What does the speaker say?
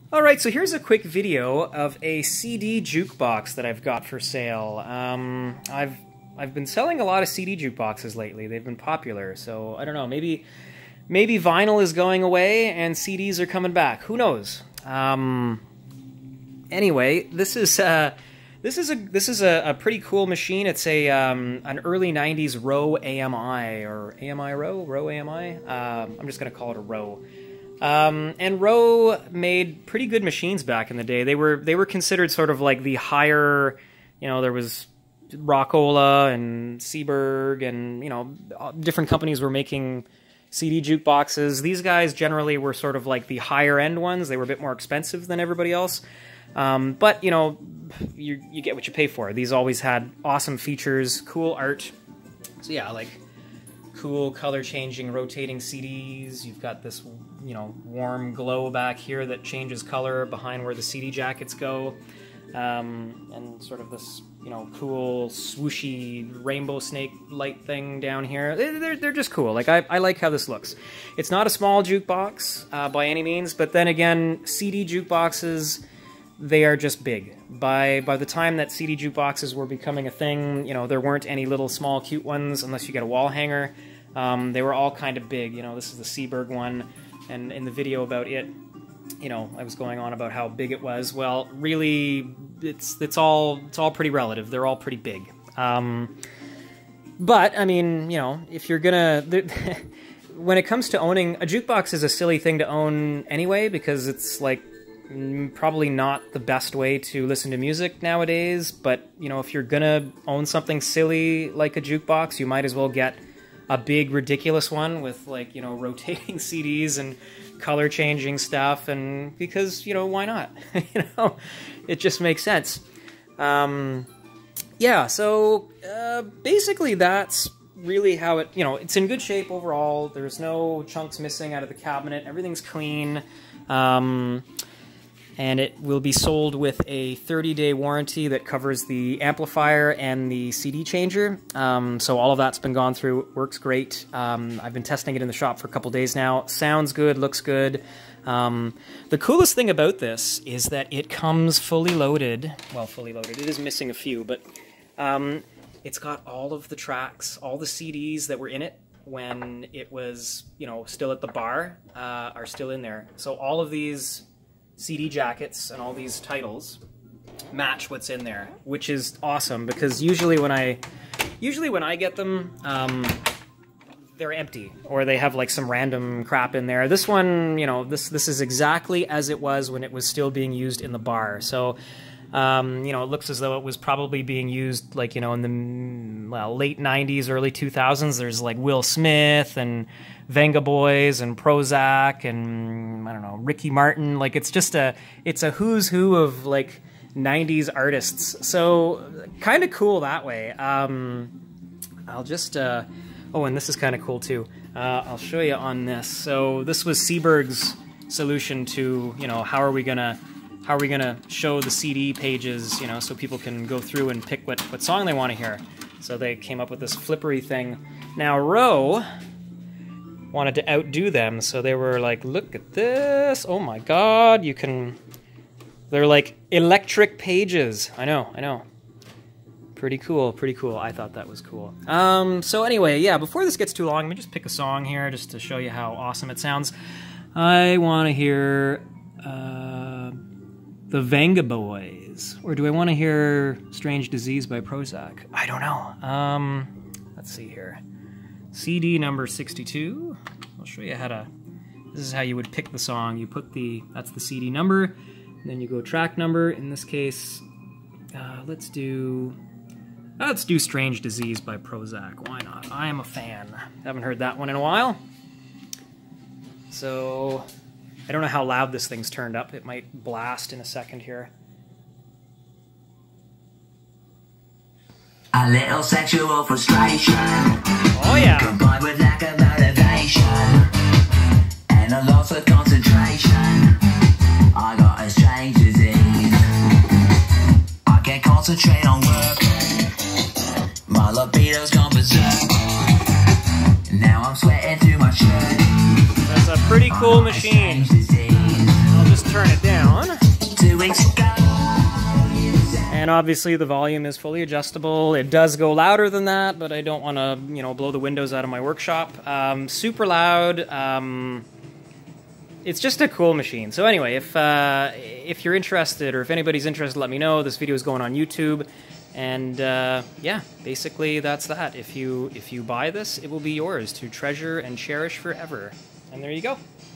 Alright, so here's a quick video of a CD jukebox that I've got for sale. I've been selling a lot of CD jukeboxes lately. They've been popular, so I don't know, maybe vinyl is going away and CDs are coming back. Who knows? Anyway, this is a pretty cool machine. It's an early 90s Rowe AMI, or AMI Rowe? Rowe AMI? I'm just going to call it a Rowe. And Rowe made pretty good machines back in the day. They were considered sort of like the higher, you know, there was Rockola and Seeburg and, you know, different companies were making CD jukeboxes. These guys generally were sort of like the higher end ones. They were a bit more expensive than everybody else. But, you know, you get what you pay for. These always had awesome features, cool art. So yeah, like cool color-changing, rotating CDs. You've got this, you know, warm glow back here that changes color behind where the CD jackets go. And sort of this, you know, cool, swooshy rainbow snake light thing down here. They're just cool. Like, I like how this looks. It's not a small jukebox by any means, but then again, CD jukeboxes, they are just big. By the time that CD jukeboxes were becoming a thing, you know, there weren't any little small cute ones unless you get a wall hanger. They were all kind of big. You know, this is the Seeburg one, and in the video about it, you know, I was going on about how big it was. Well, really, it's all pretty relative. They're all pretty big. But I mean, you know, if you're gonna when it comes to owning a jukebox, is a silly thing to own anyway, because it's like probably not the best way to listen to music nowadays. But, you know, if you're gonna own something silly like a jukebox, you might as well get a big ridiculous one with, like, you know, rotating CDs and color changing stuff, and because, you know, why not? You know, it just makes sense. Yeah, so basically that's really how it, you know, it's in good shape overall. There's no chunks missing out of the cabinet. Everything's clean. And it will be sold with a 30-day warranty that covers the amplifier and the CD changer. So all of that's been gone through. It works great. I've been testing it in the shop for a couple days now. Sounds good, looks good. The coolest thing about this is that it comes fully loaded. Well, fully loaded. It is missing a few, but it's got all of the tracks, all the CDs that were in it when it was, you know, still at the bar, are still in there. So all of these CD jackets and all these titles match what's in there, which is awesome, because usually when I get them, they're empty, or they have like some random crap in there. This one, you know, this is exactly as it was when it was still being used in the bar. So, you know, it looks as though it was probably being used, like, you know, in the, well, late 90s, early 2000s. There's like Will Smith and Venga Boys and Prozac and, I don't know, Ricky Martin. Like, it's just it's a who's who of, like, 90s artists. So kind of cool that way. I'll just, oh, and this is kind of cool too. I'll show you on this. So this was Seeburg's solution to, you know, how are we gonna show the CD pages, you know, so people can go through and pick what song they want to hear. So they came up with this flippery thing. Now Rowe wanted to outdo them, so they were like, look at this, oh my god, you can, they're like electric pages. I know. Pretty cool, I thought that was cool. So anyway, yeah, before this gets too long, let me just pick a song here just to show you how awesome it sounds. I want to hear the Venga Boys, or do I want to hear Strange Disease by Prozac? I don't know. Let's see here. CD number 62. I'll show you how to, this is how you would pick the song. You put that's the CD number, and then you go track number. In this case, let's do Strange Disease by Prozac. Why not? I am a fan. Haven't heard that one in a while. So, I don't know how loud this thing's turned up. It might blast in a second here. A little sexual frustration. Oh yeah. Combined with lack of motivation and a loss of concentration. I got a strange disease. I can't concentrate on work. My libido's gone berserk. Now I'm sweating through my shirt. That's a pretty cool machine. I'll just turn it down. weeks ago. And obviously the volume is fully adjustable. It does go louder than that, but I don't want to, you know, blow the windows out of my workshop. Super loud. It's just a cool machine. So anyway, if you're interested, or if anybody's interested, let me know. This video is going on YouTube. And yeah, basically that's that. If you buy this, it will be yours to treasure and cherish forever. And there you go.